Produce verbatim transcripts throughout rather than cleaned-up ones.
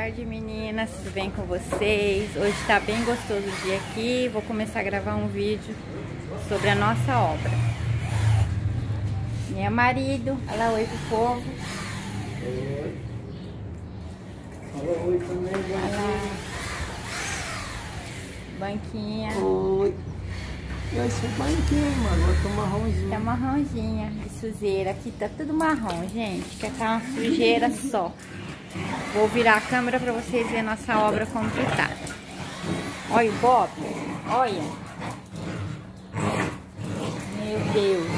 tarde, meninas, tudo bem com vocês? Hoje tá bem gostoso o dia aqui. Vou começar a gravar um vídeo sobre a nossa obra. Meu marido, fala oi pro povo. Oi. Fala oi também, banquinha. Banquinha. Oi. Eu sou banquinha, mano. Agora tô marronzinho. Tá marronzinha de sujeira. Aqui tá tudo marrom, gente. Que tá uma sujeira só. Vou virar a câmera pra vocês verem a nossa obra como que tá. Olha o Bob. Olha. Meu Deus.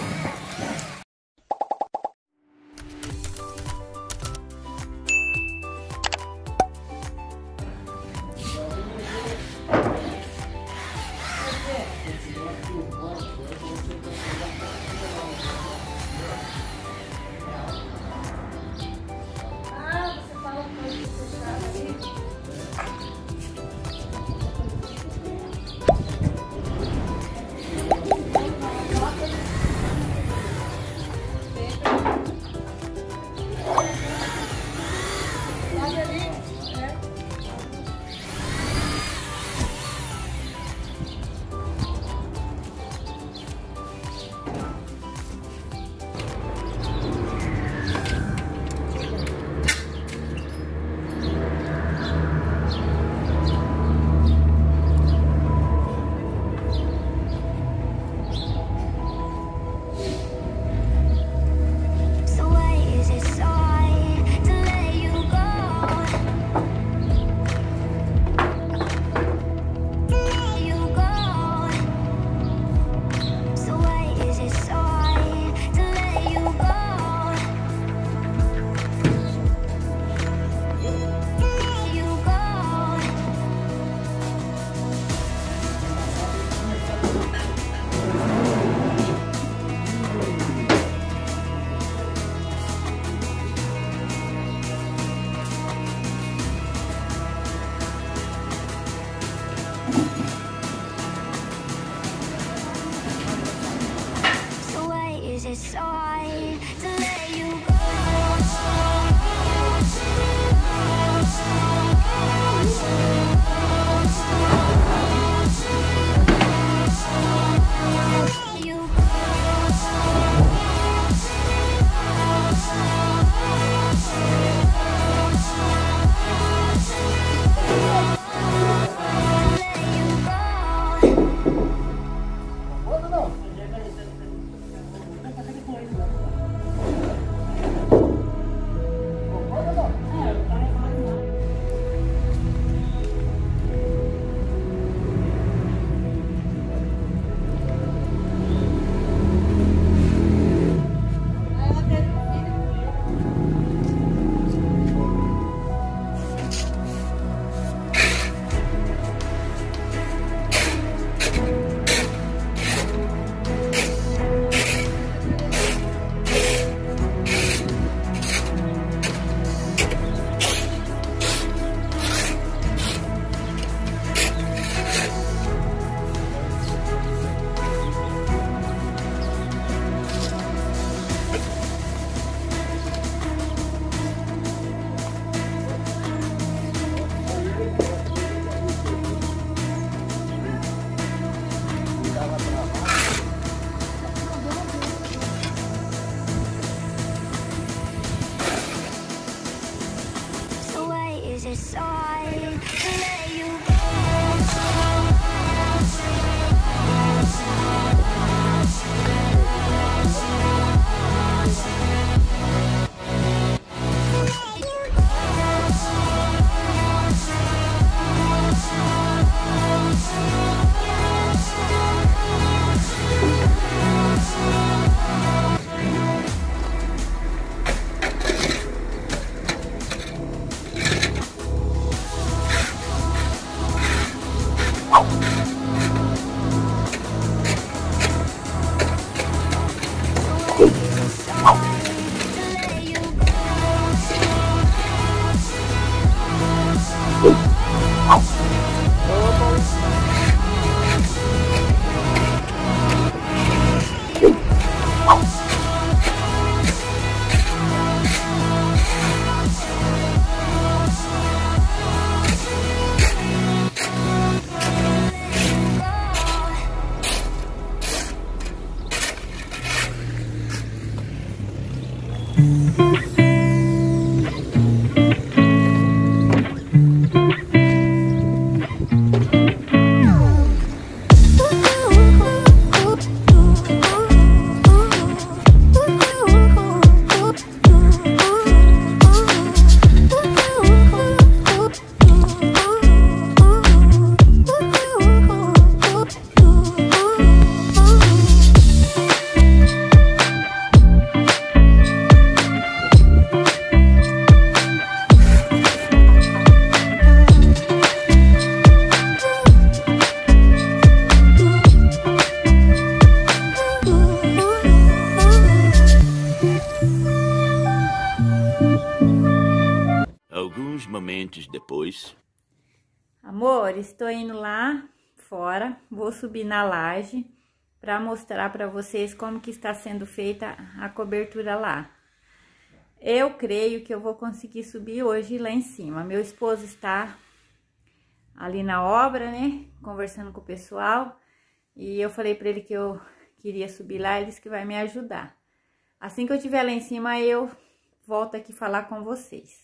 Alguns momentos depois. Amor, estou indo lá fora, vou subir na laje para mostrar para vocês como que está sendo feita a cobertura lá. Eu creio que eu vou conseguir subir hoje lá em cima. Meu esposo está ali na obra, né, conversando com o pessoal, e eu falei para ele que eu queria subir lá, ele disse que vai me ajudar. Assim que eu estiver lá em cima, eu volto aqui falar com vocês.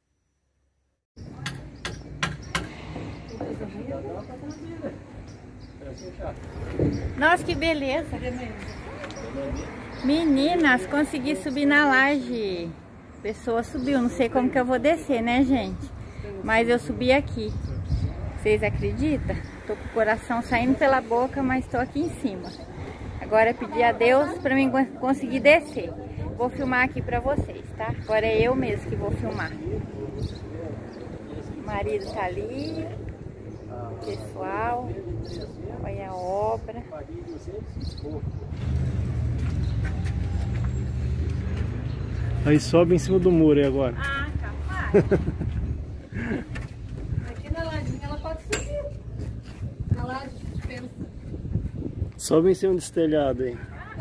Nossa, que beleza! Meninas, consegui subir na laje. A pessoa subiu, não sei como que eu vou descer, né, gente? Mas eu subi aqui. Vocês acreditam? Tô com o coração saindo pela boca, mas tô aqui em cima. Agora é pedir a Deus para mim conseguir descer. Vou filmar aqui pra vocês, tá? Agora é eu mesmo que vou filmar. O marido tá ali. Pessoal, olha a obra. Aí sobe em cima do muro aí agora. Ah, capaz. Aqui na ladinha ela pode subir. Na laje dispensa. Sobe em cima desse telhado aí.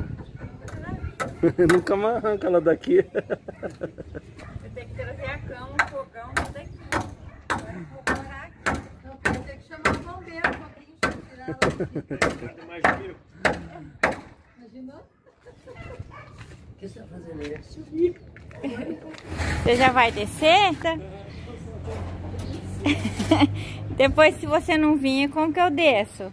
Nunca mais arranca ela daqui. Eu tenho que trazer a cama, um fogão, tudo aqui. Agora eu vou parar aqui. Não, vai ter que chamar o bombeiro pra vir tirar ela daqui. Imaginou? Imaginou? O que você tá fazendo aí? Subir. Você já vai descer? Tá? Depois, se você não vir, como que eu desço?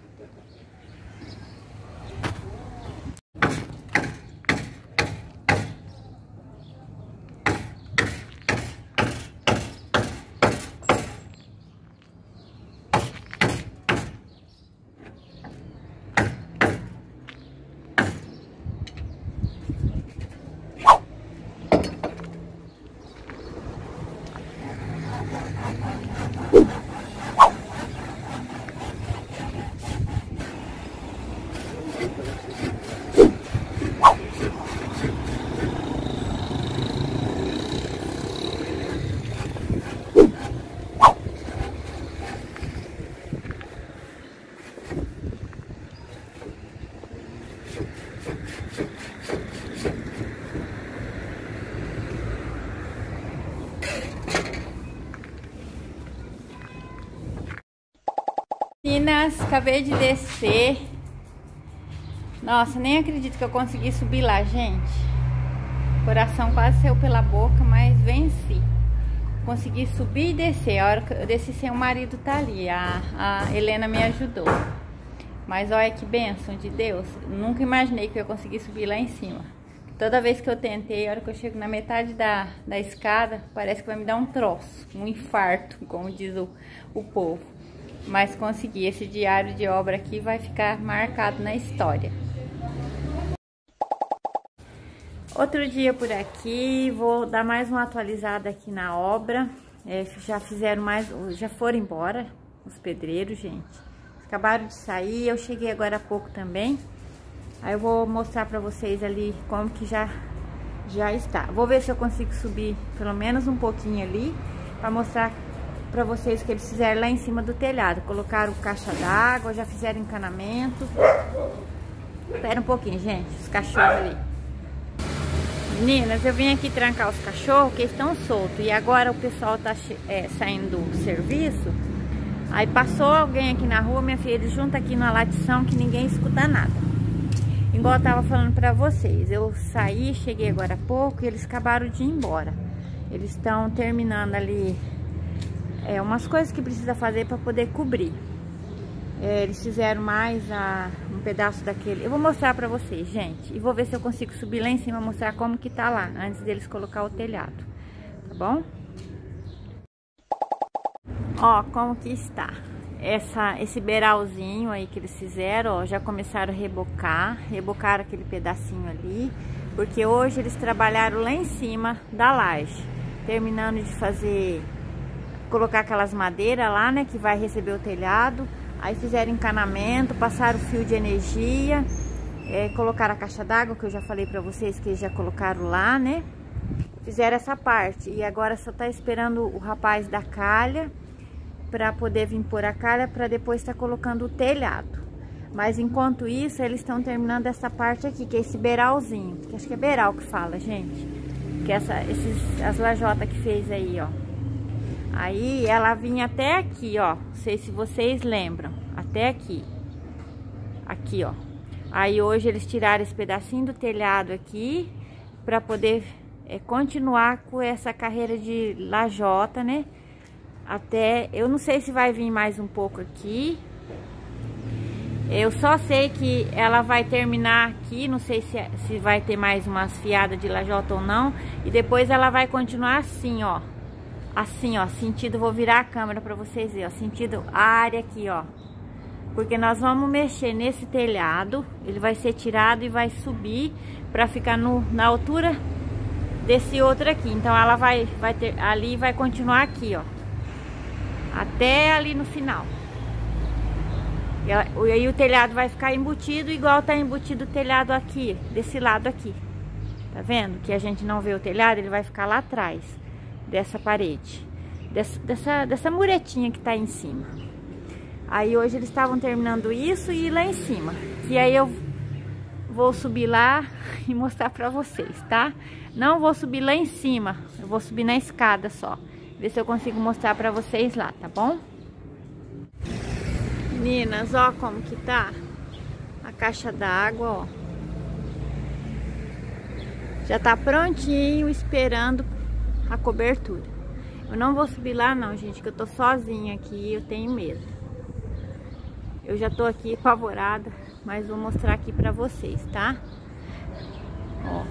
Meninas, acabei de descer. Nossa, nem acredito que eu consegui subir lá, gente. O coração quase saiu pela boca, mas venci. Consegui subir e descer. A hora que eu desci sem o marido tá ali. A, a Helena me ajudou. Mas olha que bênção de Deus. Nunca imaginei que eu ia conseguir subir lá em cima. Toda vez que eu tentei, a hora que eu chego na metade da, da escada, parece que vai me dar um troço, um infarto, como diz o, o povo. Mas consegui. Esse diário de obra aqui vai ficar marcado na história. Outro dia por aqui, vou dar mais uma atualizada aqui na obra. É, já fizeram mais, já foram embora os pedreiros, gente. Acabaram de sair, eu cheguei agora há pouco também. Aí eu vou mostrar pra vocês ali como que já, já está. Vou ver se eu consigo subir pelo menos um pouquinho ali, pra mostrar pra vocês que eles fizeram lá em cima do telhado. Colocaram caixa d'água, já fizeram encanamento. Espera um pouquinho, gente, os cachorros ali. Meninas, eu vim aqui trancar os cachorros, que estão soltos. E agora o pessoal tá é, saindo do serviço. Aí passou alguém aqui na rua, minha filha, eles juntam aqui na latição que ninguém escuta nada. Igual eu tava falando pra vocês, eu saí, cheguei agora há pouco e eles acabaram de ir embora. Eles estão terminando ali é, umas coisas que precisa fazer para poder cobrir. É, eles fizeram mais a, um pedaço daquele. Eu vou mostrar pra vocês, gente. E vou ver se eu consigo subir lá em cima, mostrar como que tá lá, antes deles colocar o telhado. Tá bom? Ó, como que está. Essa, esse beiralzinho aí que eles fizeram, ó, já começaram a rebocar. Rebocaram aquele pedacinho ali. Porque hoje eles trabalharam lá em cima da laje. Terminando de fazer... Colocar aquelas madeiras lá, né? Que vai receber o telhado. Aí fizeram encanamento, passaram fio de energia. É, colocaram a caixa d'água, que eu já falei pra vocês que eles já colocaram lá, né? fizeram essa parte. E agora só tá esperando o rapaz da calha para poder vir pôr a calha, para depois estar tá colocando o telhado. Mas enquanto isso, eles estão terminando essa parte aqui, que é esse beiralzinho. Que acho que é beiral que fala, gente. Que essa, esses, as lajotas que fez aí, ó. Aí ela vinha até aqui, ó. Não sei se vocês lembram. Até aqui. Aqui, ó. Aí hoje eles tiraram esse pedacinho do telhado aqui, para poder é, continuar com essa carreira de lajota, né? Até, eu não sei se vai vir mais um pouco aqui. Eu só sei que ela vai terminar aqui, não sei se, se vai ter mais umas fiadas de lajota ou não. E depois ela vai continuar assim, ó. Assim, ó, sentido, vou virar a câmera pra vocês verem, ó. Sentido a área aqui, ó. Porque nós vamos mexer nesse telhado. Ele vai ser tirado e vai subir pra ficar no, na altura desse outro aqui. Então ela vai, vai ter, ali vai continuar aqui, ó. Até ali no final. E aí o telhado vai ficar embutido igual tá embutido o telhado aqui, desse lado aqui. Tá vendo? Que a gente não vê o telhado, ele vai ficar lá atrás dessa parede. Dessa, dessa, dessa muretinha que tá aí em cima. Aí hoje eles estavam terminando isso e lá em cima. E aí eu vou subir lá e mostrar pra vocês, tá? Não vou subir lá em cima, eu vou subir na escada só. Ver se eu consigo mostrar pra vocês lá, tá bom? Meninas, ó como que tá a caixa d'água, ó. Já tá prontinho, esperando a cobertura. Eu não vou subir lá não, gente, que eu tô sozinha aqui, eu tenho medo. Eu já tô aqui apavorada, mas vou mostrar aqui pra vocês, tá? Ó.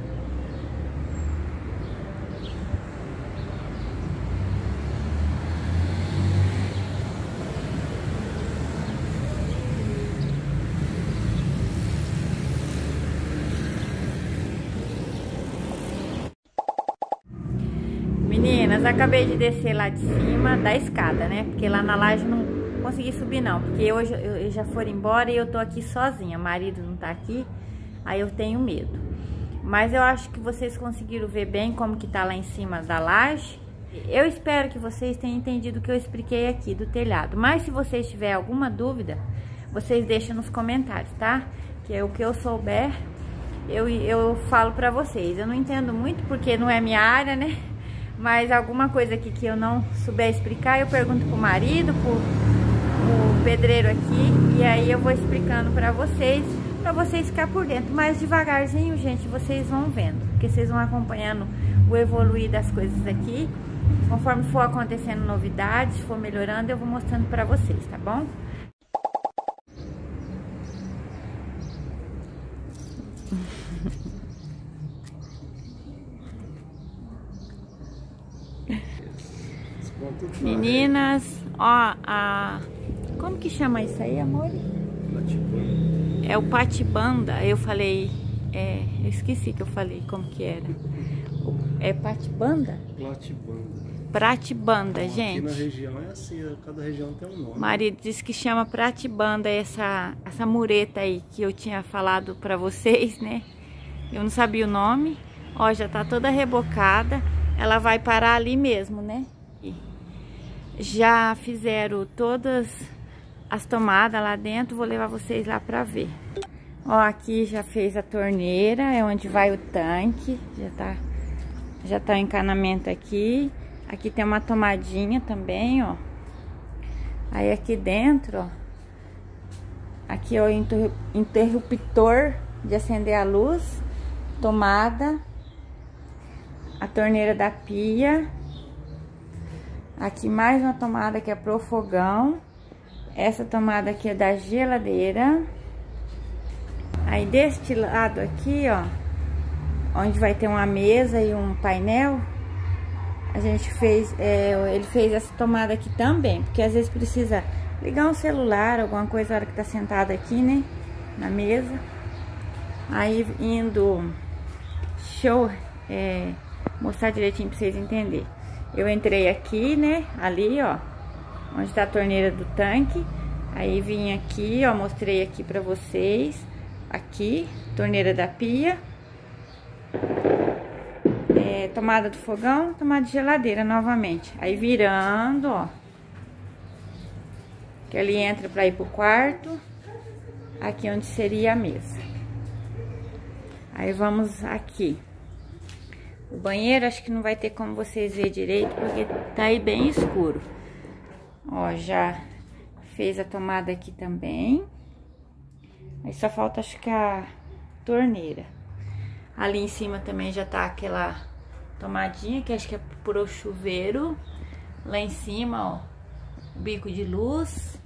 Meninas, acabei de descer lá de cima da escada, né? Porque lá na laje não consegui subir não, porque hoje eu já foram embora e eu tô aqui sozinha, o marido não tá aqui, aí eu tenho medo. Mas eu acho que vocês conseguiram ver bem como que tá lá em cima da laje. Eu espero que vocês tenham entendido o que eu expliquei aqui do telhado. Mas se vocês tiverem alguma dúvida, vocês deixam nos comentários, tá? Que é o que eu souber, eu, eu falo pra vocês. Eu não entendo muito porque não é minha área, né? Mas alguma coisa aqui que eu não souber explicar, eu pergunto pro marido, pro, pro pedreiro aqui, e aí eu vou explicando pra vocês, pra vocês ficar por dentro. Mas devagarzinho, gente, vocês vão vendo, porque vocês vão acompanhando o evoluir das coisas aqui. Conforme for acontecendo novidades, for melhorando, eu vou mostrando pra vocês, tá bom? Meninas, ó, a... como que chama isso aí, amor? Platibanda. É o patibanda, eu falei, é, eu esqueci que eu falei como que era. É patibanda? Platibanda. Pratibanda, Aqui gente. Aqui na região é assim, cada região tem um nome. Marido disse que chama pratibanda essa, essa mureta aí que eu tinha falado pra vocês, né? Eu não sabia o nome. Ó, já tá toda rebocada. Ela vai parar ali mesmo, né? Já fizeram todas as tomadas lá dentro, vou levar vocês lá pra ver. Ó, aqui já fez a torneira, é onde vai o tanque, já tá, já tá o encanamento aqui. Aqui tem uma tomadinha também, ó. Aí aqui dentro, ó, aqui é o interruptor de acender a luz, tomada, a torneira da pia. Aqui mais uma tomada que é pro fogão. Essa tomada aqui é da geladeira. Aí deste lado aqui, ó, onde vai ter uma mesa e um painel, a gente fez, é, ele fez essa tomada aqui também, porque às vezes precisa ligar um celular, alguma coisa na hora que tá sentado aqui, né, na mesa. Aí indo, show, é, mostrar direitinho pra vocês entenderem. Eu entrei aqui, né, ali, ó, onde tá a torneira do tanque. Aí vim aqui, ó, mostrei aqui pra vocês. Aqui, torneira da pia. É, é, tomada do fogão, tomada de geladeira novamente. Aí virando, ó. Que ali entra pra ir pro quarto. Aqui onde seria a mesa. Aí vamos aqui. O banheiro acho que não vai ter como vocês verem direito, porque tá aí bem escuro. Ó, já fez a tomada aqui também. Aí só falta, acho que a torneira. Ali em cima também já tá aquela tomadinha, que acho que é pro chuveiro. Lá em cima, ó, o bico de luz.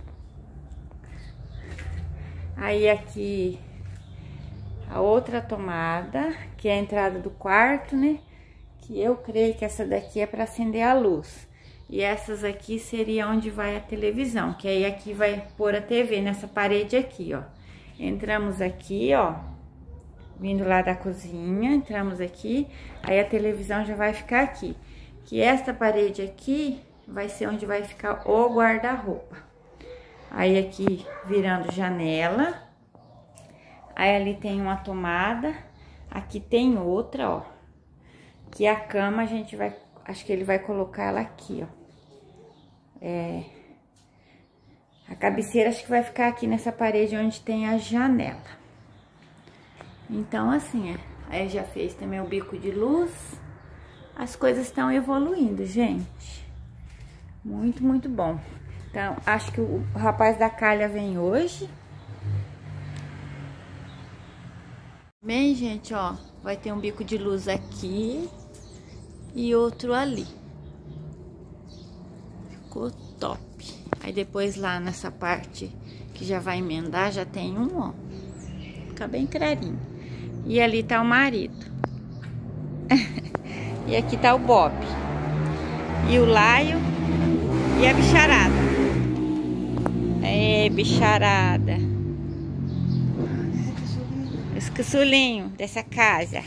Aí aqui a outra tomada, que é a entrada do quarto, né? Que eu creio que essa daqui é para acender a luz. E essas aqui seria onde vai a televisão, que aí aqui vai pôr a T V nessa parede aqui, ó. Entramos aqui, ó, vindo lá da cozinha, entramos aqui, aí a televisão já vai ficar aqui. Que esta parede aqui vai ser onde vai ficar o guarda-roupa. Aí aqui virando janela. Aí ali tem uma tomada, aqui tem outra, ó. Que a cama a gente vai, acho que ele vai colocar ela aqui, ó. É... A cabeceira acho que vai ficar aqui nessa parede onde tem a janela. Então, assim, é. Aí já fez também o bico de luz. As coisas estão evoluindo, gente. Muito, muito bom. Então, acho que o rapaz da calha vem hoje. Bem, gente, ó. Vai ter um bico de luz aqui e outro ali. Ficou top. Aí depois lá nessa parte que já vai emendar, já tem um, ó. Fica bem clarinho. E ali tá o marido. E aqui tá o Bob. E o Laio. E a bicharada. É, bicharada. Os caçulinhos dessa casa.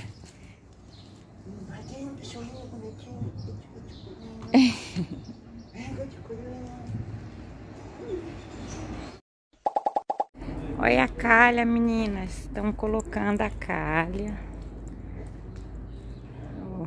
Olha a calha, meninas. Estão colocando a calha. Oh.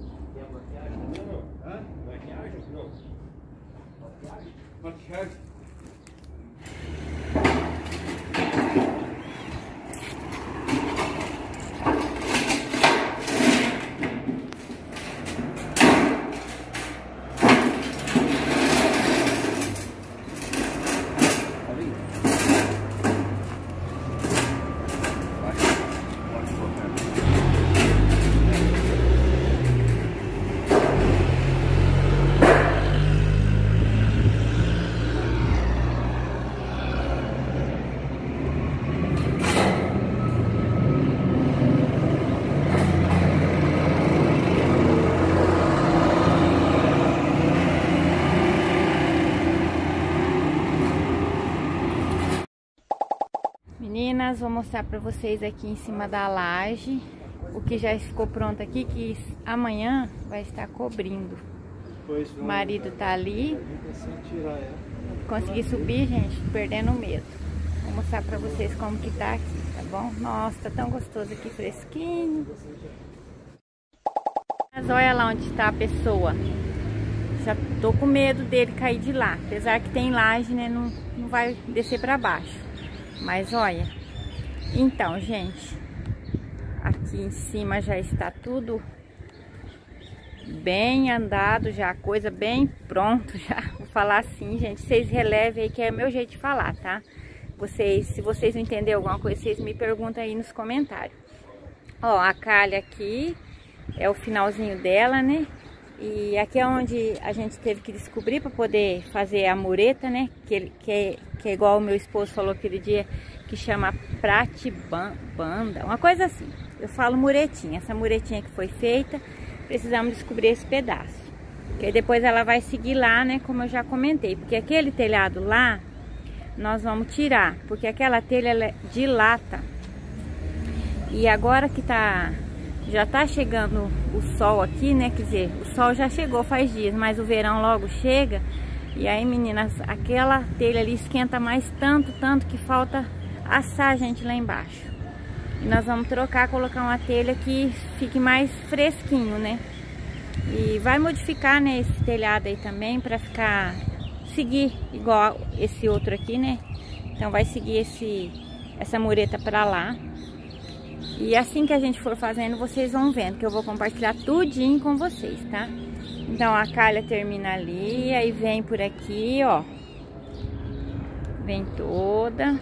Meninas, vou mostrar pra vocês aqui em cima da laje o que já ficou pronto aqui, que amanhã vai estar cobrindo. O marido tá ali. Consegui subir, gente, perdendo medo. Vou mostrar pra vocês como que tá aqui, tá bom? Nossa, tá tão gostoso aqui, fresquinho. Mas olha lá onde tá a pessoa. Já tô com medo dele cair de lá. Apesar que tem laje, né? Não, não vai descer pra baixo. Mas olha, então, gente, aqui em cima já está tudo bem andado, já a coisa bem pronto, já. Vou falar assim, gente, vocês relevem aí que é o meu jeito de falar, tá? Vocês, se vocês não entenderem alguma coisa, vocês me perguntam aí nos comentários. Ó, a calha aqui é o finalzinho dela, né? E aqui é onde a gente teve que descobrir para poder fazer a mureta, né? Que, que, é, que é igual o meu esposo falou aquele dia, que chama pratibanda, uma coisa assim. Eu falo muretinha. Essa muretinha que foi feita, precisamos descobrir esse pedaço. Que aí depois ela vai seguir lá, né? Como eu já comentei. Porque aquele telhado lá, nós vamos tirar. Porque aquela telha ela é de lata. E agora que tá... Já tá chegando o sol aqui, né? Quer dizer, o sol já chegou faz dias, mas o verão logo chega. E aí, meninas, aquela telha ali esquenta mais tanto, tanto que falta assar a gente lá embaixo. E nós vamos trocar, colocar uma telha que fique mais fresquinho, né? E vai modificar, né, esse telhado aí também para ficar, seguir igual esse outro aqui, né? Então vai seguir esse, essa mureta para lá. E assim que a gente for fazendo, vocês vão vendo que eu vou compartilhar tudinho com vocês, tá? Então a calha termina ali, aí vem por aqui, ó. Vem toda.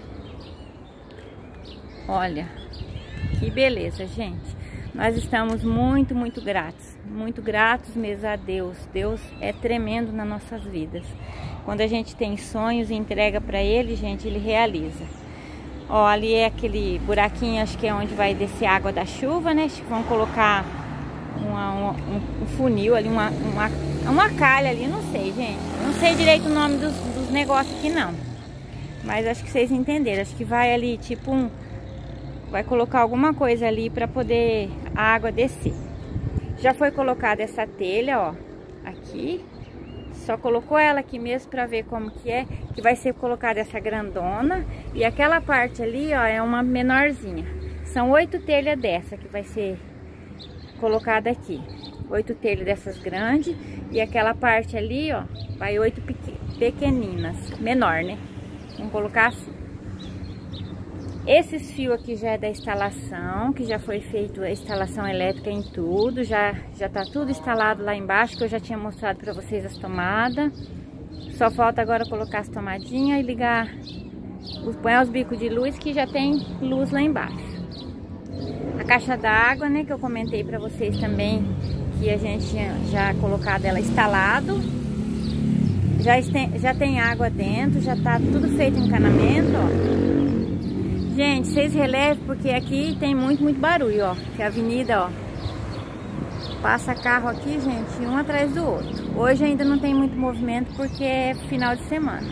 Olha, que beleza, gente. Nós estamos muito, muito gratos. Muito gratos mesmo a Deus. Deus é tremendo nas nossas vidas. Quando a gente tem sonhos e entrega para Ele, gente, Ele realiza. Ó, ali é aquele buraquinho, acho que é onde vai descer a água da chuva, né? Acho que vão colocar uma, uma, um, um funil ali, uma, uma, uma calha ali, não sei, gente. Não sei direito o nome dos, dos negócios aqui, não. Mas acho que vocês entenderam. Acho que vai ali, tipo um... Vai colocar alguma coisa ali para poder a água descer. Já foi colocada essa telha, ó, aqui. Só colocou ela aqui mesmo para ver como que é. Que vai ser colocada essa grandona. E aquela parte ali, ó, é uma menorzinha. São oito telhas dessa que vai ser colocada aqui. Oito telhas dessas grandes. E aquela parte ali, ó, vai oito pequeninas. Menor, né? Vamos colocar assim. Esses fios aqui já é da instalação, que já foi feita a instalação elétrica em tudo, já já tá tudo instalado lá embaixo, que eu já tinha mostrado para vocês as tomadas. Só falta agora colocar as tomadinhas e ligar, põe os bicos de luz que já tem luz lá embaixo. A caixa d'água, né, que eu comentei para vocês também, que a gente tinha já colocado ela instalado. Já tem, já tem água dentro, já tá tudo feito em encanamento, ó. Gente, vocês relevem porque aqui tem muito, muito barulho, ó. Que a avenida, ó, passa carro aqui, gente, um atrás do outro. Hoje ainda não tem muito movimento porque é final de semana.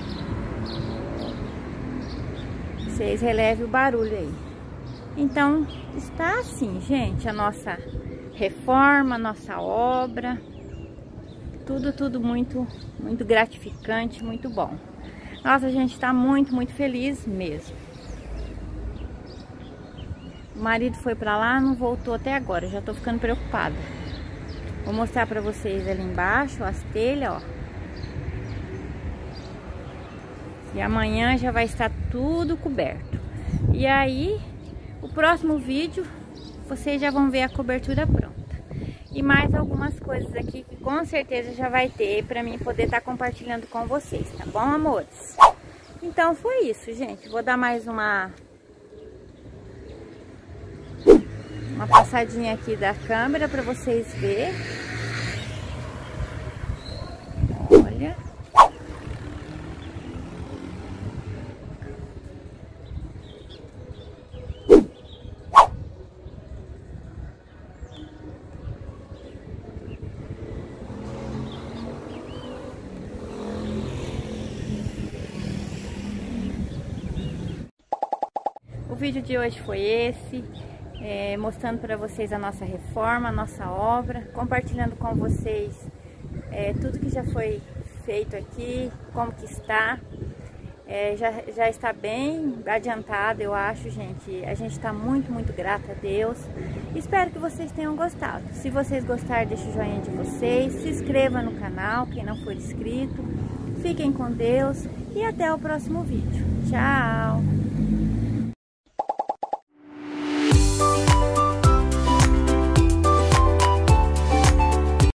Vocês relevem o barulho aí. Então, está assim, gente, a nossa reforma, a nossa obra. Tudo, tudo muito, muito gratificante, muito bom. Nossa, a gente tá muito, muito feliz mesmo. O marido foi pra lá, não voltou até agora, já tô ficando preocupada. Vou mostrar pra vocês ali embaixo, as telhas, ó. E amanhã já vai estar tudo coberto. E aí, o próximo vídeo, vocês já vão ver a cobertura pronta. E mais algumas coisas aqui que com certeza já vai ter pra mim poder estar compartilhando com vocês, tá bom, amores? Então foi isso, gente. Vou dar mais uma... Uma passadinha aqui da câmera para vocês verem. Olha. O vídeo de hoje foi esse. É, mostrando para vocês a nossa reforma, a nossa obra, compartilhando com vocês é, tudo que já foi feito aqui, como que está. É, já, já está bem adiantado, eu acho, gente. A gente está muito, muito grata a Deus. Espero que vocês tenham gostado. Se vocês gostaram, deixe o joinha de vocês, se inscreva no canal, quem não for inscrito. Fiquem com Deus e até o próximo vídeo. Tchau!